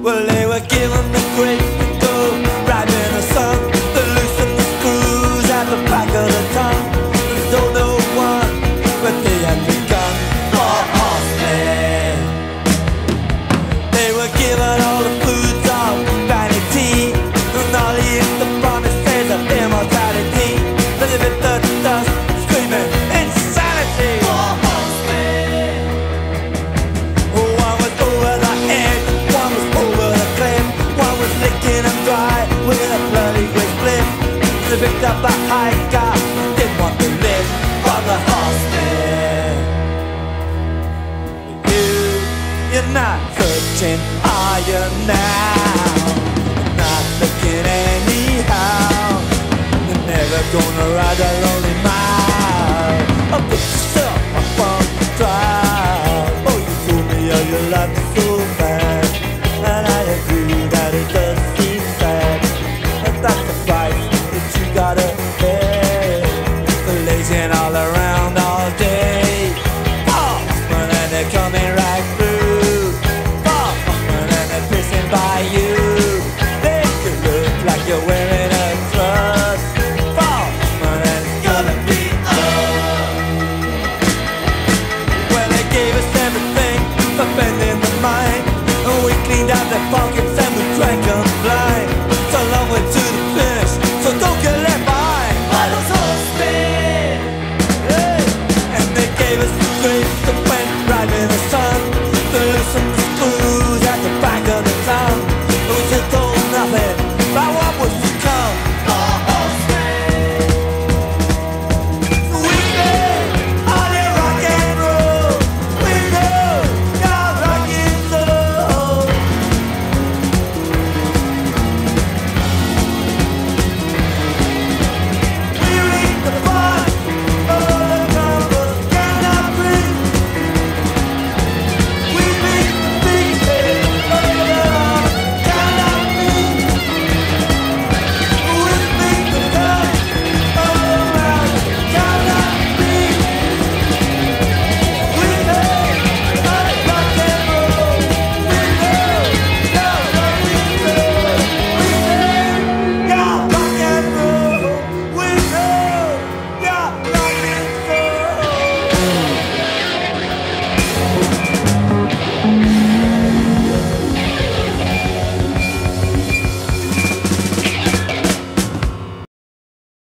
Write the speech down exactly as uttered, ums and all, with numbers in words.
Well, they were given the grace to go right in the sun. They loosened the screws at the back of the tongue. They told no one, but they had begun. For horsemen, they were given all the foods of vanity and all the promises of immortality. They live in the dust, screaming insanity. For horsemen, one was over the edge, one was over the cliff, one was licking them dry with a bloody great spliff. They picked up a hiker, didn't want to live. For the horsemen, you, you're not searching, are you now? Not looking anyhow. You're never gonna ride a lonely mile. Oh, put yourself up on the trial. Oh, you told me how your life is so bad, and I agree that it does seem sad. But that's the price that you gotta pay for lazing all around all day. Horsemen, and they're coming right through. Horsemen, and they're pissing by you. Make you look like you're wearing a dress. Horsemen, and it's gonna be up. Well, they gave us everything for bending the mind, and we cleaned out the